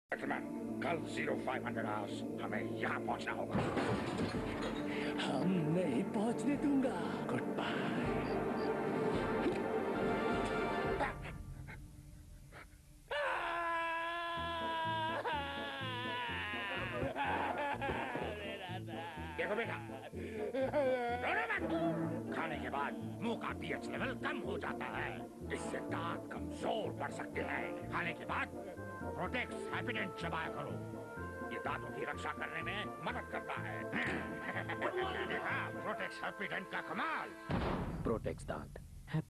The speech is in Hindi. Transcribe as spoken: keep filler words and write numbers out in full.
कल जीरो फाइव हंड्रेड आवर्स हमें यहाँ पहुँचना होगा। हम नहीं पहुँचने दूंगा। Good bye. देखो बेटा, रोना मत। खाने के बाद मुंह का पीएच लेवल कम हो जाता है, इससे दांत कमजोर पड़ सकते हैं। खाने के बाद प्रोटेक्स हैप्पीडेंट चबाया करो, ये दांतों की रक्षा करने में मदद करता है। देखा प्रोटेक्स हैप्पीडेंट का कमाल। प्रोटेक्स दांत